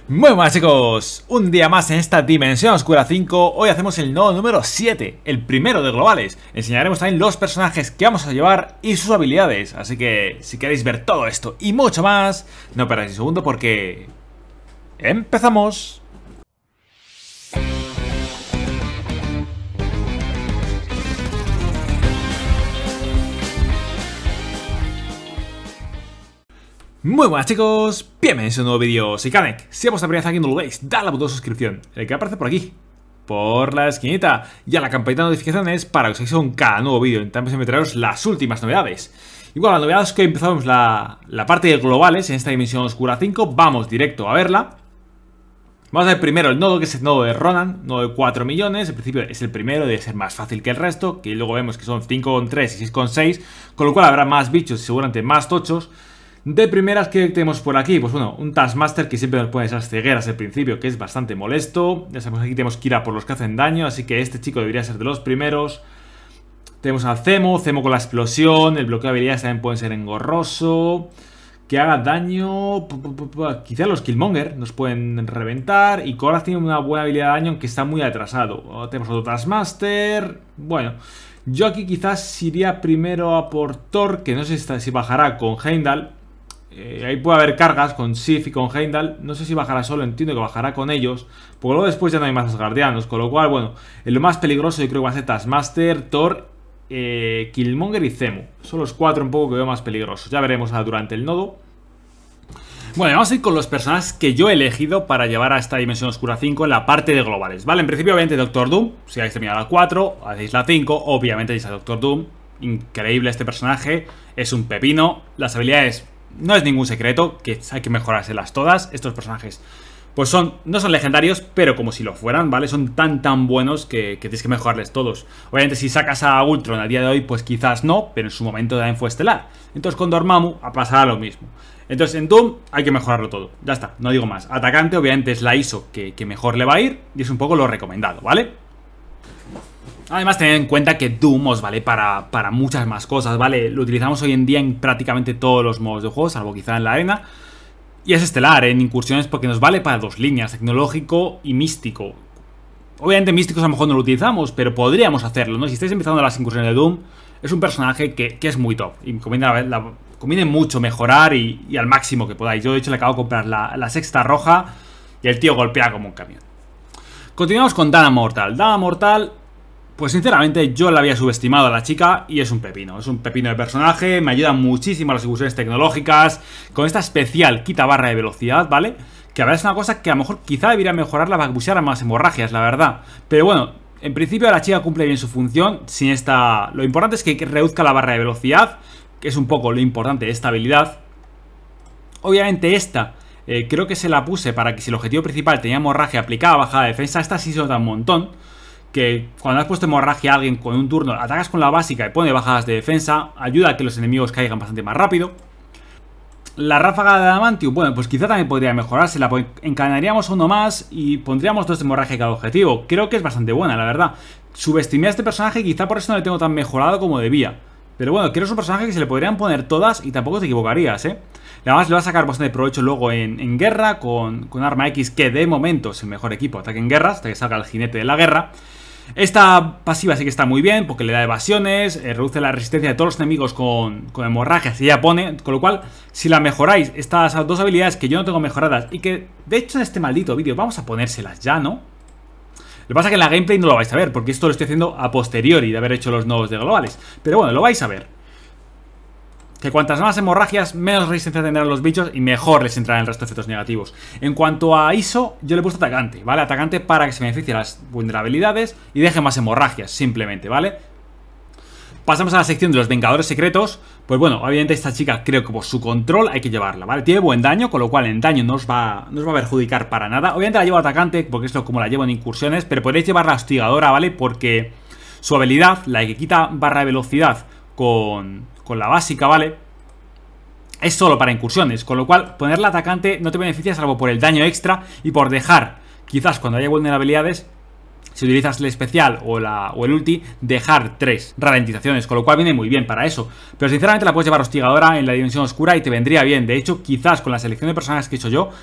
Muy buenas chicos, un día más en esta Dimensión Oscura 5. Hoy hacemos el nodo número 7, el primero de globales. Enseñaremos también los personajes que vamos a llevar y sus habilidades. Así que si queréis ver todo esto y mucho más, no perdáis un segundo porque... ¡empezamos! Muy buenas chicos, bienvenidos a un nuevo vídeo. Soy Kanek. Si vos la primera vez aquí no lo veis, dale al botón de suscripción, el que aparece por aquí, por la esquinita, y a la campanita de notificaciones para que os aviséis con cada nuevo vídeo. También me traeros las últimas novedades. Y bueno, la novedad es que empezamos la parte de globales en esta Dimensión Oscura 5. Vamos directo a verla. Vamos a ver primero el nodo, que es el nodo de Ronan, nodo de 4 millones. En principio es el primero, debe ser más fácil que el resto, que luego vemos que son 5,3 y 6,6, con lo cual habrá más bichos y seguramente más tochos. De primeras, que tenemos por aquí? Pues bueno, un Taskmaster que siempre nos pone esas cegueras al principio, que es bastante molesto. Ya sabemos que aquí tenemos que ir a por los que hacen daño, así que este chico debería ser de los primeros. Tenemos a Zemo con la explosión, el bloqueo de habilidades también puede ser engorroso. Que haga daño, quizá los Killmonger nos pueden reventar. Y Korath tiene una buena habilidad de daño, aunque está muy atrasado. Tenemos otro Taskmaster. Bueno, yo aquí quizás iría primero a por Thor, que no sé si bajará con Heimdall. Ahí puede haber cargas con Sif y con Heimdall. No sé si bajará solo, entiendo que bajará con ellos, porque luego después ya no hay más asgardianos. Con lo cual, bueno, lo más peligroso yo creo que va a ser Taskmaster, Thor, Killmonger y Zemo. Son los cuatro un poco que veo más peligrosos. Ya veremos durante el nodo. Bueno, vamos a ir con los personajes que yo he elegido para llevar a esta Dimensión Oscura 5 en la parte de globales, ¿vale? En principio, obviamente, Doctor Doom. Si habéis terminado la 4, hacéis la 5, obviamente hacéis a Doctor Doom. Increíble este personaje, es un pepino. Las habilidades no es ningún secreto, que hay que mejorárselas todas. Estos personajes pues no son legendarios, pero como si lo fueran, ¿vale? Son tan buenos que tienes que mejorarles todos. Obviamente si sacas a Ultron a día de hoy, pues quizás no, pero en su momento también fue estelar. Entonces con Dormammu pasará lo mismo. Entonces en Doom hay que mejorarlo todo, ya está, no digo más. Atacante obviamente es la ISO que mejor le va a ir, y es un poco lo recomendado, ¿vale? Además, tened en cuenta que Doom os vale para muchas más cosas, ¿vale? Lo utilizamos hoy en día en prácticamente todos los modos de juego, salvo quizá en la arena. Y es estelar en incursiones porque nos vale para dos líneas, tecnológico y místico. Obviamente místicos a lo mejor no lo utilizamos, pero podríamos hacerlo, ¿no? Si estáis empezando las incursiones de Doom, es un personaje que es muy top. Y conviene mucho mejorar y al máximo que podáis. Yo de hecho le acabo de comprar la sexta roja y el tío golpea como un camión. Continuamos con Dana Mortal. Dana Mortal... pues sinceramente yo la había subestimado a la chica y es un pepino de personaje, me ayuda muchísimo a las incursiones tecnológicas, con esta especial quita barra de velocidad, ¿vale? Que a ver, es una cosa que a lo mejor quizá debería mejorarla para que pusiera más hemorragias, la verdad. Pero bueno, en principio la chica cumple bien su función, sin esta... Lo importante es que reduzca la barra de velocidad, que es un poco lo importante de esta habilidad. Obviamente esta... creo que se la puse para que si el objetivo principal tenía hemorragia aplicada bajada de defensa, esta sí se nota un montón. Que cuando has puesto hemorragia a alguien con un turno, atacas con la básica y pone bajadas de defensa, ayuda a que los enemigos caigan bastante más rápido. La ráfaga de Adamantium, bueno, pues quizá también podría mejorarse, la encadenaríamos uno más y pondríamos 2 de hemorragia cada objetivo. Creo que es bastante buena, la verdad. Subestimé a este personaje y quizá por eso no le tengo tan mejorado como debía. Pero bueno, creo que es un personaje que se le podrían poner todas y tampoco te equivocarías, ¿eh? Además le va a sacar bastante provecho luego en guerra con Arma X, que de momento es el mejor equipo de ataque en guerra, hasta que salga el jinete de la guerra. Esta pasiva sí que está muy bien porque le da evasiones, reduce la resistencia de todos los enemigos con hemorragia, si ya pone, con lo cual si la mejoráis, estas dos habilidades que yo no tengo mejoradas y que de hecho en este maldito vídeo vamos a ponérselas ya, ¿no? Lo que pasa es que en la gameplay no lo vais a ver porque esto lo estoy haciendo a posteriori de haber hecho los nodos de globales, pero bueno, lo vais a ver. Que cuantas más hemorragias, menos resistencia tendrán los bichos y mejor les entrarán el resto de efectos negativos. En cuanto a ISO, yo le he puesto atacante, ¿vale? Atacante para que se beneficie de las vulnerabilidades y deje más hemorragias, simplemente, ¿vale? Pasamos a la sección de los Vengadores Secretos. Pues bueno, obviamente esta chica creo que por su control hay que llevarla, ¿vale? Tiene buen daño, con lo cual en daño no os va a perjudicar para nada. Obviamente la llevo atacante porque es como la llevo en incursiones, pero podéis llevarla hostigadora, ¿vale? Porque su habilidad, la que quita barra de velocidad con la básica, ¿vale? Es solo para incursiones, con lo cual ponerla atacante no te beneficia salvo por el daño extra y por dejar, quizás cuando haya vulnerabilidades, si utilizas el especial o el ulti, dejar 3 ralentizaciones, con lo cual viene muy bien para eso. Pero sinceramente la puedes llevar hostigadora en la Dimensión Oscura y te vendría bien. De hecho, quizás con la selección de personajes que he hecho yo,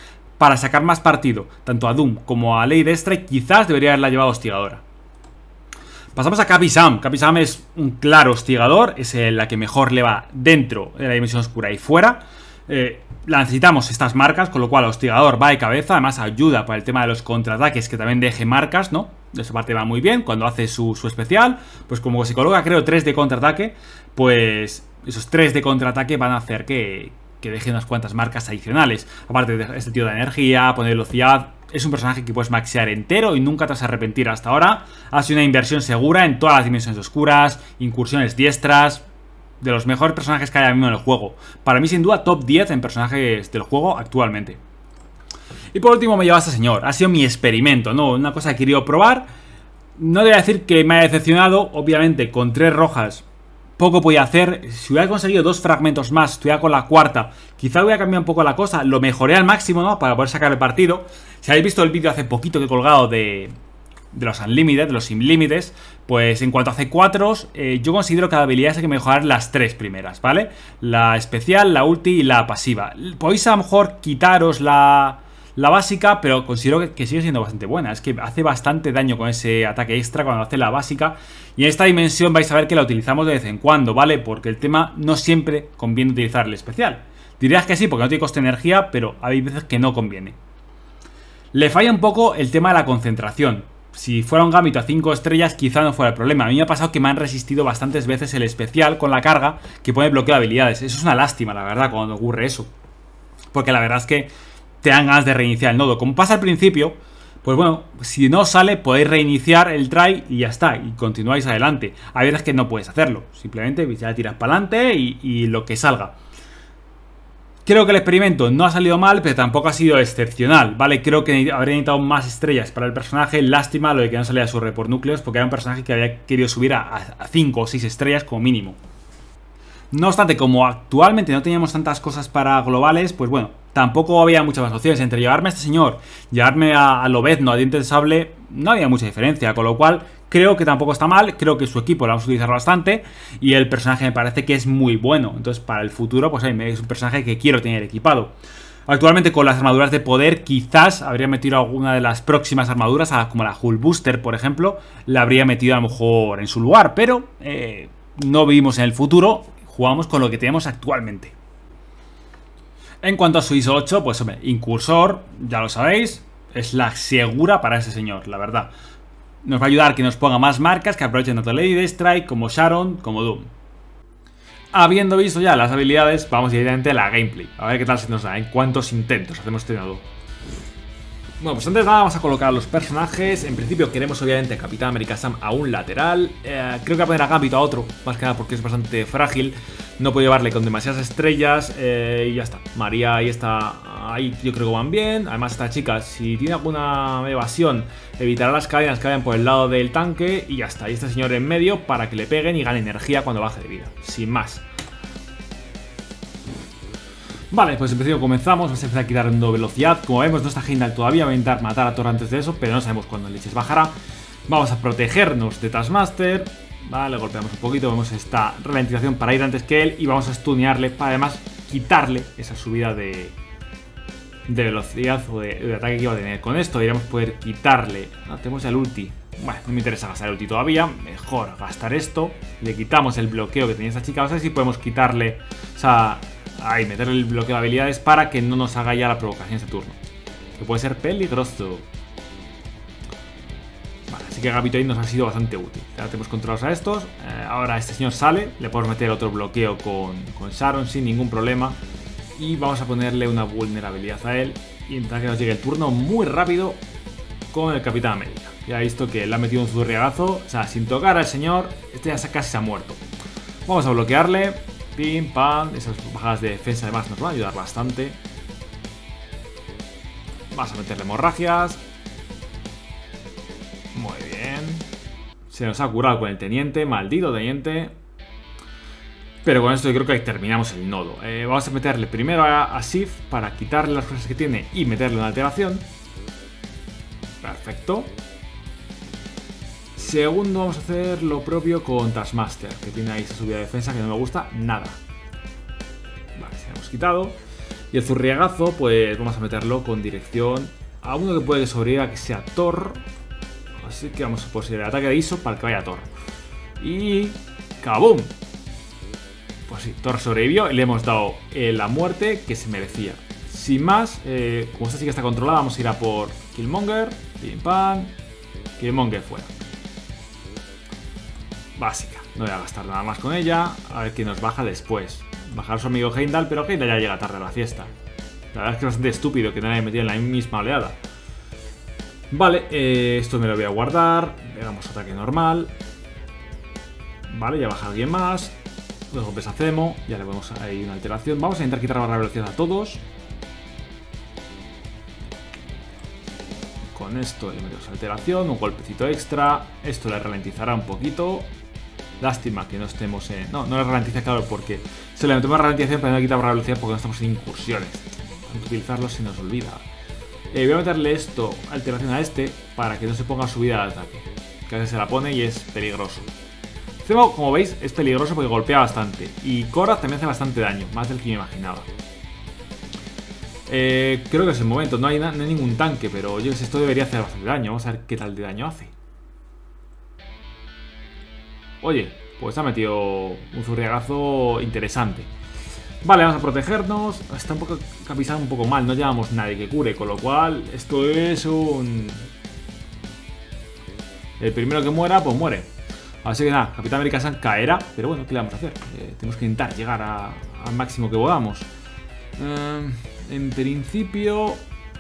para sacar más partido, tanto a Doom como a Lady Deathstrike, quizás debería haberla llevado hostigadora. Pasamos a Capi Sam. Capi Sam es un claro hostigador, es la que mejor le va dentro de la dimensión oscura y fuera. La necesitamos estas marcas, con lo cual el hostigador va de cabeza. Además ayuda para el tema de los contraataques, que también deje marcas, ¿no? De esa parte va muy bien. Cuando hace su especial, pues como se coloca creo 3 de contraataque, pues esos 3 de contraataque van a hacer que deje unas cuantas marcas adicionales. Aparte de este tío de energía, poner velocidad. Es un personaje que puedes maxear entero y nunca te vas a arrepentir. Hasta ahora ha sido una inversión segura en todas las dimensiones oscuras, incursiones diestras. De los mejores personajes que hay ahora mismo en el juego. Para mí sin duda top 10 en personajes del juego actualmente. Y por último me lleva a este señor. Ha sido mi experimento, ¿no? Una cosa que he querido probar. No voy a decir que me haya decepcionado. Obviamente con 3 rojas poco podía hacer. Si hubiera conseguido 2 fragmentos más, estuviera con la cuarta, quizá hubiera cambiado un poco la cosa. Lo mejoré al máximo, ¿no? Para poder sacar el partido. Si habéis visto el vídeo hace poquito que he colgado de los Unlimited, de los Sin Límites, pues en cuanto a C4s, yo considero que la habilidad hay que mejorar las 3 primeras, ¿vale? La especial, la ulti y la pasiva. Podéis a lo mejor quitaros la básica, pero considero que sigue siendo bastante buena. Es que hace bastante daño con ese ataque extra cuando hace la básica. Y en esta dimensión vais a ver que la utilizamos de vez en cuando, ¿vale? Porque el tema no siempre conviene utilizar el especial. Dirías que sí, porque no tiene coste de energía, pero hay veces que no conviene. Le falla un poco el tema de la concentración. Si fuera un Gambito a 5 estrellas quizá no fuera el problema. A mí me ha pasado que me han resistido bastantes veces el especial con la carga que pone bloqueo de habilidades. Eso es una lástima, la verdad, cuando ocurre eso. Porque la verdad es que te dan ganas de reiniciar el nodo. Como pasa al principio, pues bueno, si no sale podéis reiniciar el try y ya está. Y continuáis adelante. Hay veces que no puedes hacerlo. Simplemente ya tiras para adelante y lo que salga. Creo que el experimento no ha salido mal, pero tampoco ha sido excepcional, ¿vale? Creo que habría necesitado más estrellas para el personaje. Lástima lo de que no salía su report núcleos, porque era un personaje que había querido subir a 5 o 6 estrellas como mínimo. No obstante, como actualmente no teníamos tantas cosas para globales, pues bueno, tampoco había muchas más opciones. Entre llevarme a este señor, llevarme a Lobezno, a Dientes de Sable, no había mucha diferencia, con lo cual creo que tampoco está mal. Creo que su equipo lo vamos a utilizar bastante y el personaje me parece que es muy bueno. Entonces para el futuro pues es un personaje que quiero tener equipado. Actualmente con las armaduras de poder quizás habría metido alguna de las próximas armaduras, como la Hull Booster por ejemplo, la habría metido a lo mejor en su lugar, pero no vivimos en el futuro, jugamos con lo que tenemos actualmente. En cuanto a su ISO 8, pues hombre, Incursor, ya lo sabéis, es la segura para ese señor, la verdad. Nos va a ayudar que nos ponga más marcas, que aprovechen tanto Lady Deathstrike como Sharon, como Doom. Habiendo visto ya las habilidades, vamos directamente a la gameplay. A ver qué tal se nos da, en cuántos intentos hacemos este nodo. Bueno, pues antes de nada vamos a colocar los personajes. En principio queremos obviamente a Capitán América Sam a un lateral. Creo que voy a poner a Gambito a otro, más que nada porque es bastante frágil. No puedo llevarle con demasiadas estrellas y ya está. María ahí está, ahí yo creo que van bien. Además esta chica, si tiene alguna evasión, evitará las cadenas que vayan por el lado del tanque y ya está. Y este señor en medio para que le peguen y gane energía cuando baje de vida, sin más. Vale, pues en principio comenzamos, vamos a empezar quitando velocidad. Como vemos no está Heimdall todavía, va a intentar matar a Thor antes de eso, pero no sabemos cuándo leches bajará. Vamos a protegernos de Taskmaster. Vale, golpeamos un poquito, vemos esta ralentización para ir antes que él y vamos a stunearle para además quitarle esa subida de velocidad o de ataque que iba a tener. Con esto deberíamos poder quitarle. Tenemos el ulti. Bueno, no me interesa gastar el ulti todavía, mejor gastar esto. Le quitamos el bloqueo que tenía esta chica, vamos a ver si podemos quitarle, o sea, ahí, meterle el bloqueo de habilidades para que no nos haga ya la provocación este turno, que puede ser peligroso. Vale, así que Gambito ahí nos ha sido bastante útil. Ya tenemos controlados a estos. Ahora este señor sale, le podemos meter otro bloqueo con Sharon sin ningún problema. Y vamos a ponerle una vulnerabilidad a él y intentar que nos llegue el turno muy rápido con el Capitán América. Ya he visto que le ha metido un zurriagazo, o sea, sin tocar al señor, este ya casi se ha muerto. Vamos a bloquearle. Pim, pam, esas bajadas de defensa además nos van a ayudar bastante. Vamos a meterle hemorragias. Muy bien. Se nos ha curado con el teniente, maldito teniente. Pero con esto yo creo que terminamos el nodo. Vamos a meterle primero a Sif para quitarle las cosas que tiene y meterle una alteración. Perfecto. Segundo, vamos a hacer lo propio con Taskmaster, que tiene ahí esa subida de defensa que no me gusta nada. Vale, se la hemos quitado. Y el zurriagazo, pues vamos a meterlo con dirección a uno que puede sobrevivir, a que sea Thor. Así que vamos a poseer el ataque de ISO para que vaya Thor. Y... ¡kabum! Pues sí, Thor sobrevivió y le hemos dado la muerte que se merecía. Sin más, como esta sí que está controlada, vamos a ir a por Killmonger. Pim pam. Killmonger fuera. Básica. No voy a gastar nada más con ella. A ver qué nos baja después. Bajar su amigo Heimdall, pero Heimdall ya llega tarde a la fiesta. La verdad es que es bastante estúpido que nadie me metido en la misma oleada. Vale, esto me lo voy a guardar. Le damos ataque normal. Vale, ya baja alguien más. Los golpes hacemos. Ya le ponemos ahí una alteración. Vamos a intentar quitar la velocidad a todos. Con esto le metemos alteración. Un golpecito extra. Esto le ralentizará un poquito. Lástima que no estemos en... No le ralentiza, claro, porque se le metemos ralentización, pero no le quitamos la velocidad porque no estamos en incursiones. Tanto utilizarlo se nos olvida. Voy a meterle esto, alteración a este, para que no se ponga subida al ataque. Que a veces se la pone y es peligroso. Zemo, como veis, es peligroso porque golpea bastante. Y Korath también hace bastante daño, más del que me imaginaba. Creo que es el momento. No hay ningún tanque, pero yo que sé, esto debería hacer bastante daño. Vamos a ver qué tal de daño hace. Oye, pues ha metido un zurriagazo interesante. Vale, vamos a protegernos. Está un poco capizado un poco mal. No llevamos nadie que cure, con lo cual esto es un... El primero que muera, pues muere. Así que nada, Capitán América San caerá. Pero bueno, ¿qué le vamos a hacer? Tenemos que intentar llegar al máximo que podamos. En principio...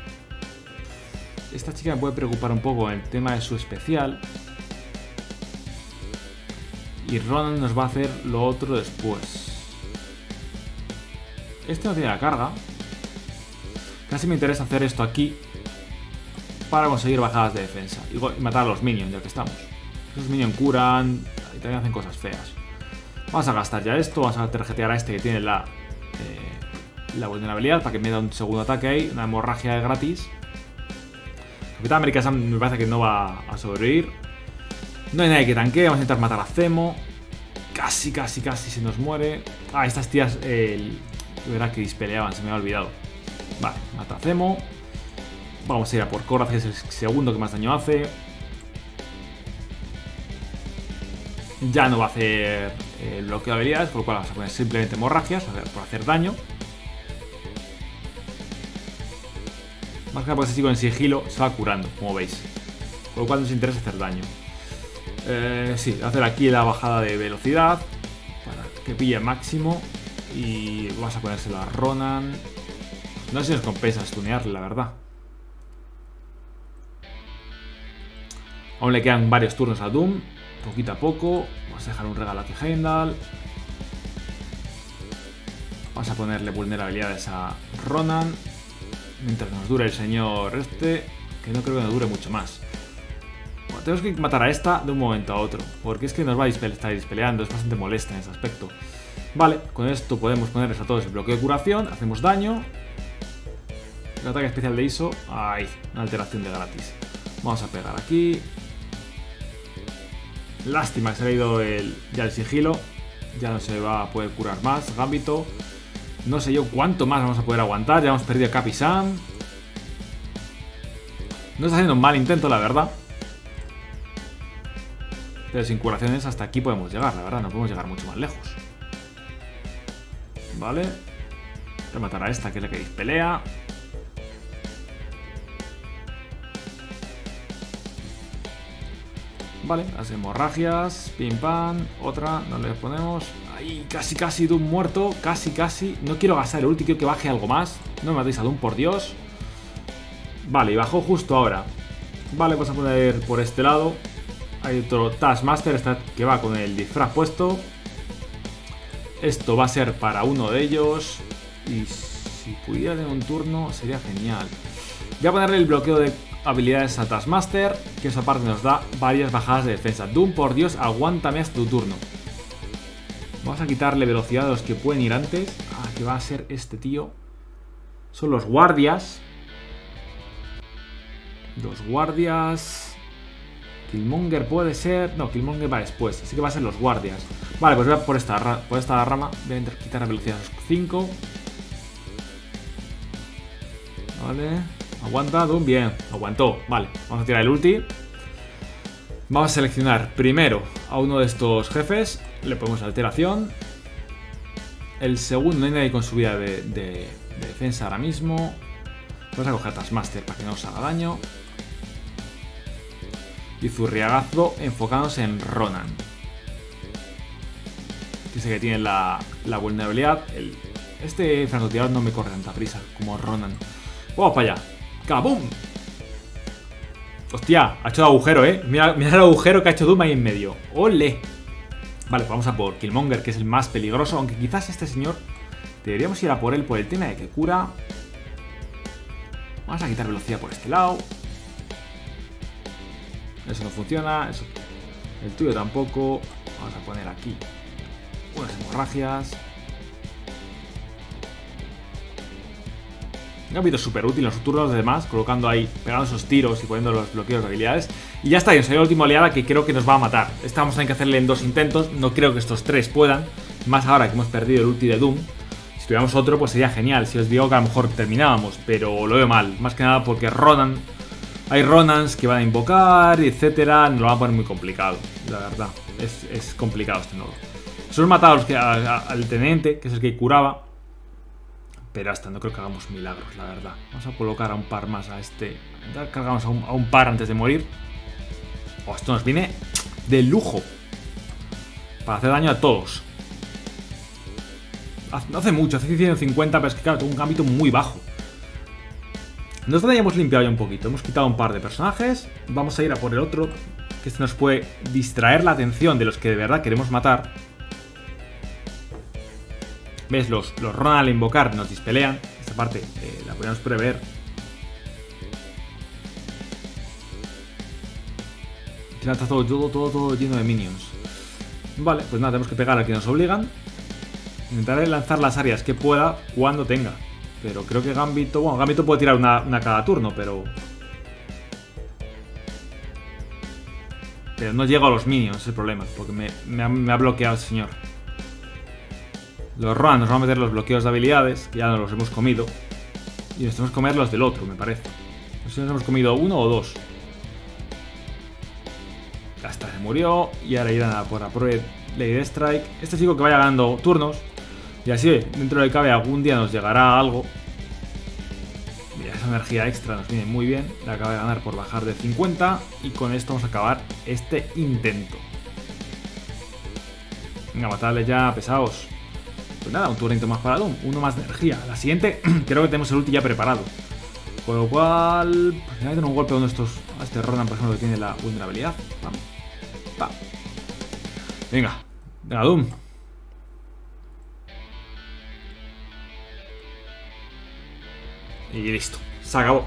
Esta chica me puede preocupar un poco en el tema de su especial. Y Ronan nos va a hacer lo otro después. Este no tiene la carga. Casi me interesa hacer esto aquí para conseguir bajadas de defensa y matar a los minions, ya que estamos. Los minions curan y también hacen cosas feas. Vamos a gastar ya esto. Vamos a tarjetear a este que tiene la vulnerabilidad para que me dé un segundo ataque ahí. Una hemorragia gratis. Capitán América Sam me parece que no va a sobrevivir. No hay nadie que tanquee. Vamos a intentar matar a Zemo. Casi se nos muere. Ah, estas tías verá que dispeleaban, se me había olvidado. Vale, mata a Zemo. Vamos a ir a por Korath, que es el segundo que más daño hace. Ya no va a hacer el bloqueo de habilidades, por lo cual vamos a poner simplemente hemorragias por hacer daño. Más que nada porque ese chico en sigilo se va curando, como veis. Por lo cual nos interesa hacer daño. Sí, hacer aquí la bajada de velocidad para que pille máximo. Y vamos a ponérselo a Ronan. No sé si nos compensa stunearle, la verdad. Aún le quedan varios turnos a Doom. Poquito a poco. Vamos a dejar un regalo aquí a Heimdall. Vamos a ponerle vulnerabilidades a Ronan. Mientras nos dure el señor este. Que no creo que nos dure mucho más. Bueno, tenemos que matar a esta de un momento a otro. Porque es que nos va a estar dispeleando. Es bastante molesta en ese aspecto. Vale, con esto podemos ponerles a todos el bloqueo de curación. Hacemos daño. El ataque especial de ISO. Ahí, una alteración de gratis. Vamos a pegar aquí. Lástima que se le ha ido ya el sigilo. Ya no se va a poder curar más. Gambito. No sé yo cuánto más vamos a poder aguantar. Ya hemos perdido a Capi Sam. No está haciendo un mal intento, la verdad. Pero sin curaciones hasta aquí podemos llegar, la verdad. No podemos llegar mucho más lejos. Vale. Voy a matar a esta, que es la que dispelea. Vale, las hemorragias. Pim pam. Otra, no le ponemos. Ahí, casi Doom muerto. Casi. No quiero gastar el ulti, quiero que baje algo más. No me matéis a Doom, por Dios. Vale, y bajó justo ahora. Vale, vamos a poner por este lado. Hay otro Taskmaster que va con el disfraz puesto. Esto va a ser para uno de ellos. Y si pudiera tener un turno sería genial. Voy a ponerle el bloqueo de habilidades a Taskmaster, que esa parte nos da varias bajadas de defensa. Doom, por Dios, aguántame hasta tu turno. Vamos a quitarle velocidad a los que pueden ir antes. Ah, que va a ser este tío. Son los guardias. Los guardias. Killmonger puede ser... No, Killmonger va después. Así que va a ser los guardias. Vale, pues voy a por esta rama. Voy a intentar quitar la velocidad a los 5. Vale. Aguanta, Doom, bien. Aguantó. Vale, vamos a tirar el ulti. Vamos a seleccionar primero a uno de estos jefes. Le ponemos alteración. El segundo, no hay nadie con subida de defensa ahora mismo. Vamos a coger Taskmaster para que no nos haga daño. Y Zurriagazo enfocándose en Ronan. Que sé que tiene la vulnerabilidad. Este francotirador no me corre tanta prisa como Ronan. Vamos para allá. ¡Kabum! Hostia, ha hecho agujero, Mira el agujero que ha hecho Doom ahí en medio. ¡Ole! Vale, pues vamos a por Killmonger, que es el más peligroso. Aunque quizás este señor deberíamos ir a por él por el tema de que cura. Vamos a quitar velocidad por este lado. Eso no funciona. Eso. El tuyo tampoco. Vamos a poner aquí unas hemorragias. Gambito es súper útil en los turnos de demás, colocando ahí, pegando esos tiros y poniendo los bloqueos de habilidades. Y ya está, y nos salió la última oleada que creo que nos va a matar. Esta vamos a tener que hacerle en 2 intentos, no creo que estos 3 puedan. Más ahora que hemos perdido el ulti de Doom. Si tuviéramos otro, pues sería genial. Si os digo que a lo mejor terminábamos, pero lo veo mal. Más que nada porque Ronan, hay Ronans que van a invocar, etcétera. Nos lo van a poner muy complicado, la verdad. Es complicado este nodo. Solo hemos matado al teniente, que es el que curaba. Pero hasta no creo que hagamos milagros, la verdad. Vamos a colocar a un par más a este. Ya cargamos a un par antes de morir. Oh, esto nos viene de lujo. Para hacer daño a todos. No hace mucho, hace 150, pero es que claro, tengo un gambito muy bajo. Nosotros ya hemos limpiado ya un poquito. Hemos quitado un par de personajes. Vamos a ir a por el otro, que este nos puede distraer la atención de los que de verdad queremos matar. ¿Ves? Los Ronan al invocar nos dispelean. Esta parte la podemos prever. Está todo lleno de minions. Vale, pues nada, tenemos que pegar al que nos obligan. Intentaré lanzar las áreas que pueda cuando tenga. Pero creo que Gambito... Bueno, Gambito puede tirar una cada turno, pero... Pero no llego a los minions, es el problema. Porque me ha bloqueado el señor. Los Ronan nos van a meter los bloqueos de habilidades, que ya nos los hemos comido. Y nos tenemos que comer los del otro, me parece. No sé si nos hemos comido 1 o 2. Ya está, se murió. Y ahora irán a por Lady Strike. Este chico que vaya ganando turnos. Y así, dentro de cabe, algún día nos llegará algo. Mira, esa energía extra nos viene muy bien. La acaba de ganar por bajar de 50. Y con esto vamos a acabar este intento. Venga, matadle ya, pesados. Pues nada, un turnito más para Doom, uno más de energía. La siguiente, creo que tenemos el ulti ya preparado. Con lo cual, pues voy a tener un golpe a uno de estos. A este Ronan, por ejemplo, que tiene la vulnerabilidad. Vamos. Pa. Venga, Doom. Y listo, se acabó.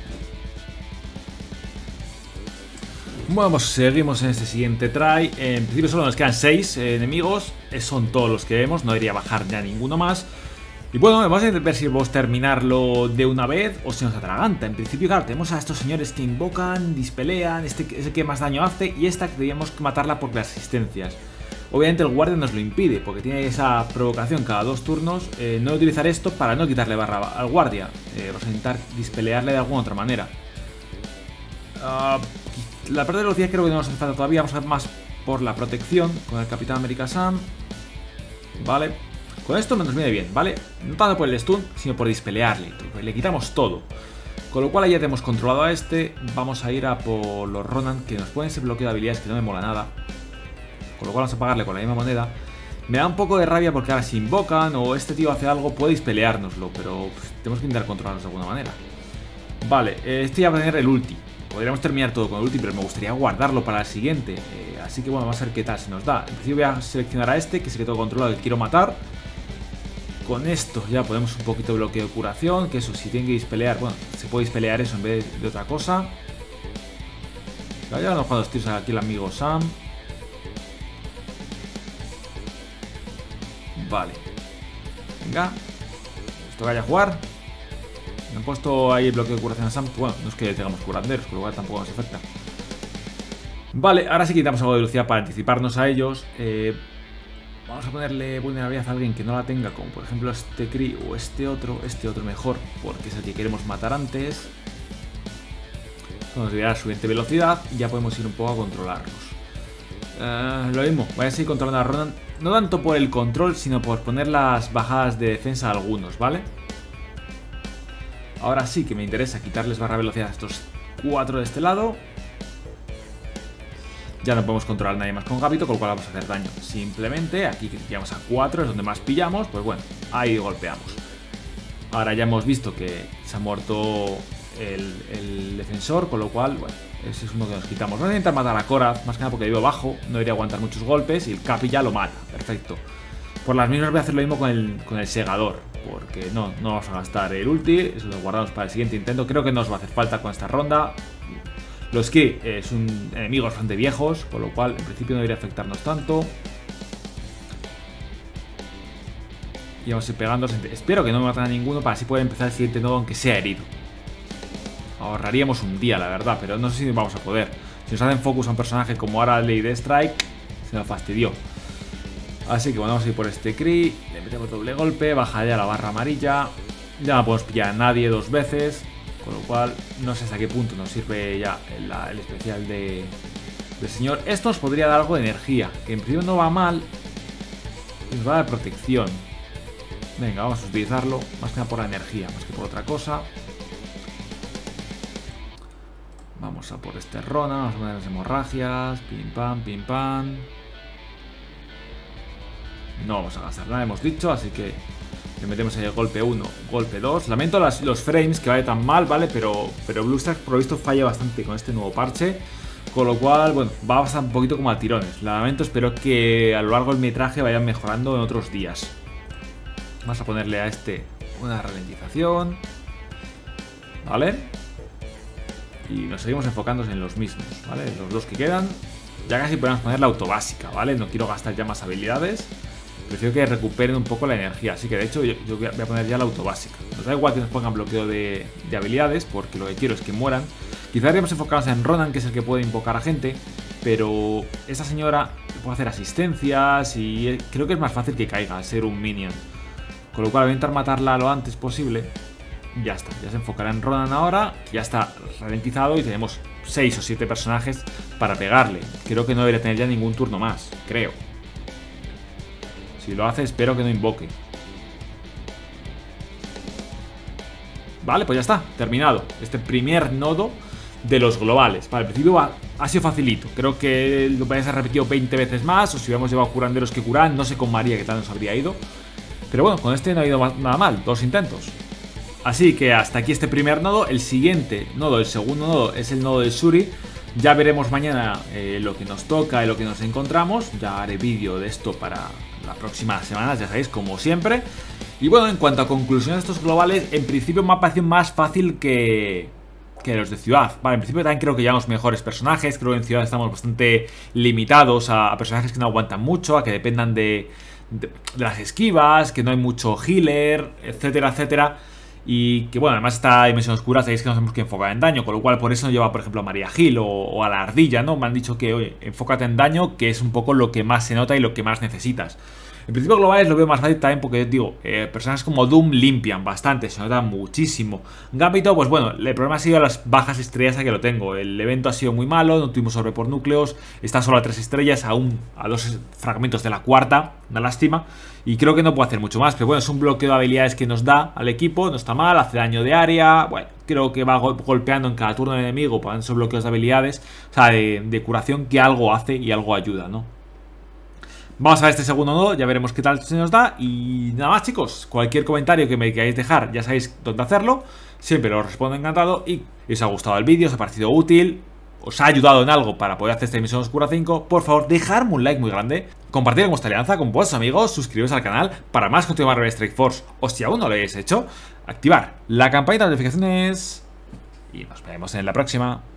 Bueno, pues seguimos en este siguiente try. En principio solo nos quedan 6 enemigos. Son todos los que vemos, no debería bajar ya ninguno más. Y bueno, vamos a ver si podemos terminarlo de una vez o si nos atraganta. En principio, claro, tenemos a estos señores que invocan, dispelean. Este es el que más daño hace y esta que teníamos que matarla por las asistencias. Obviamente el guardia nos lo impide porque tiene esa provocación cada 2 turnos. No voy a utilizar esto para no quitarle barra al guardia. Vamos a intentar dispelearle de alguna otra manera. La parte de velocidad creo que no nos hace falta todavía. Vamos a ver más por la protección con el Capitán América Sam. Vale. Con esto nos viene bien, ¿vale? No tanto por el stun, sino por dispelearle. Le quitamos todo. Con lo cual ya tenemos controlado a este. Vamos a ir a por los Ronan, que nos ponen ese bloqueo de habilidades que no me mola nada. Con lo cual vamos a pagarle con la misma moneda. Me da un poco de rabia porque ahora si invocan o este tío hace algo puede dispeleárnoslo. Pero pues, tenemos que intentar controlarnos de alguna manera. Vale, este ya va a tener el ulti. Podríamos terminar todo con el ulti, pero me gustaría guardarlo para el siguiente. Así que bueno, vamos a ver qué tal se nos da. En principio voy a seleccionar a este, que es el que tengo controlado, que quiero matar. Con esto ya podemos un poquito de bloqueo de curación, que eso, si tienen que dispelear, bueno, se puede dispelear eso en vez de otra cosa. Ya nos jugando los tiros aquí el amigo Sam. Vale. Venga. Esto vaya a jugar. Me han puesto ahí el bloqueo de curación a Sam. Bueno, no es que tengamos curanderos, con lo cual tampoco nos afecta. Vale, ahora sí quitamos algo de velocidad para anticiparnos a ellos. Vamos a ponerle vulnerabilidad a alguien que no la tenga, como por ejemplo este Kree o este otro mejor, porque es el que queremos matar antes. Nos dirá suficiente velocidad y ya podemos ir un poco a controlarlos. Lo mismo, voy a seguir controlando a Ronan, no tanto por el control, sino por poner las bajadas de defensa a algunos, ¿vale? Ahora sí que me interesa quitarles barra velocidad a estos 4 de este lado. Ya no podemos controlar a nadie más con Gambito, con lo cual vamos a hacer daño. Simplemente aquí que pillamos a 4 es donde más pillamos, pues bueno, ahí golpeamos. Ahora ya hemos visto que se ha muerto el defensor, con lo cual, bueno, ese es uno que nos quitamos. Vamos a intentar matar a Korath, más que nada porque vivo bajo, no debería aguantar muchos golpes y el Capi ya lo mata, perfecto. Por las mismas voy a hacer lo mismo con el segador, porque no vamos a gastar el ulti, eso lo guardamos para el siguiente intento. Creo que nos va a hacer falta con esta ronda. Los que son enemigos bastante viejos, con lo cual en principio no debería afectarnos tanto. Y vamos a ir pegando. Espero que no me maten a ninguno para así poder empezar el siguiente nodo aunque sea herido. Ahorraríamos un día, la verdad, pero no sé si vamos a poder. Si nos hacen focus a un personaje como ahora Lady Strike, se nos fastidió. Así que bueno, vamos a ir por este Kree. Le metemos doble golpe, baja ya la barra amarilla. Ya no podemos pillar a nadie 2 veces. Con lo cual, no sé hasta qué punto nos sirve ya el especial del señor. Esto nos podría dar algo de energía, que en principio no va mal. Nos va a dar protección. Venga, vamos a utilizarlo, más que nada por la energía, más que por otra cosa. Vamos a por este Ronan, vamos a poner las hemorragias. Pim pam, pim pam. No vamos a gastar nada, hemos dicho, así que le metemos ahí el golpe 1, golpe 2. Lamento los frames que vaya tan mal, ¿vale? Pero BlueStacks por lo visto falla bastante con este nuevo parche. Con lo cual, bueno, va a pasar un poquito como a tirones. Lamento, espero que a lo largo del metraje vayan mejorando en otros días. Vamos a ponerle a este una ralentización. ¿Vale? Y nos seguimos enfocándonos en los mismos, ¿vale? Los 2 que quedan. Ya casi podemos poner la autobásica, ¿vale? No quiero gastar ya más habilidades. Prefiero que recuperen un poco la energía. Así que de hecho yo voy a poner ya la autobásica. Nos da igual que nos pongan bloqueo de habilidades, porque lo que quiero es que mueran. Quizás deberíamos enfocarnos en Ronan, que es el que puede invocar a gente. Pero esta señora puede hacer asistencias y creo que es más fácil que caiga al ser un minion. Con lo cual voy a intentar matarla lo antes posible. Ya está, ya se enfocará en Ronan ahora, que ya está ralentizado y tenemos 6 o 7 personajes para pegarle. Creo que no debería tener ya ningún turno más, creo. Si lo hace, espero que no invoque. Vale, pues ya está, terminado. Este primer nodo de los globales. Vale, al principio ha sido facilito. Creo que lo podéis haber repetido 20 veces más. O si hubiéramos llevado curanderos que curan. No sé con María qué tal nos habría ido. Pero bueno, con este no ha ido nada mal. 2 intentos. Así que hasta aquí este primer nodo. El siguiente nodo, el segundo nodo, es el nodo de Shuri. Ya veremos mañana lo que nos toca y lo que nos encontramos. Ya haré vídeo de esto para las próximas semanas, ya sabéis, como siempre. Y bueno, en cuanto a conclusiones de estos globales, en principio me ha parecido más fácil que los de ciudad. Vale, en principio también creo que llevamos mejores personajes. Creo que en ciudad estamos bastante limitados a personajes que no aguantan mucho, a que dependan de las esquivas, que no hay mucho healer, etcétera, etcétera. Y que bueno, además esta dimensión oscura sabéis que nos tenemos que enfocar en daño, con lo cual por eso no lleva por ejemplo a María Gil o a la ardilla, ¿no? Me han dicho que, oye, enfócate en daño, que es un poco lo que más se nota y lo que más necesitas. En principio globales lo veo más fácil también porque, digo, personajes como Doom limpian bastante, se nota muchísimo. Gambito, pues bueno, el problema ha sido las bajas estrellas a que lo tengo. El evento ha sido muy malo, no tuvimos sobre por núcleos, está solo a 3 estrellas, aún a 2 fragmentos de la cuarta, una lástima. Y creo que no puedo hacer mucho más, pero bueno, es un bloqueo de habilidades que nos da al equipo, no está mal, hace daño de área, bueno, creo que va golpeando en cada turno del enemigo para esos bloqueos de habilidades, o sea, de curación, que algo hace y algo ayuda, ¿no? Vamos a ver este segundo nodo, ya veremos qué tal se nos da. Y nada más, chicos, cualquier comentario que me queráis dejar, ya sabéis dónde hacerlo. Siempre os respondo encantado. Y si os ha gustado el vídeo, os ha parecido útil, os ha ayudado en algo para poder hacer esta Misión Oscura 5, por favor, dejadme un like muy grande, compartir con vuestra alianza, con vuestros amigos, suscribiros al canal para más contenido de Marvel Strike Force, o si aún no lo habéis hecho, activar la campanita de notificaciones y nos vemos en la próxima.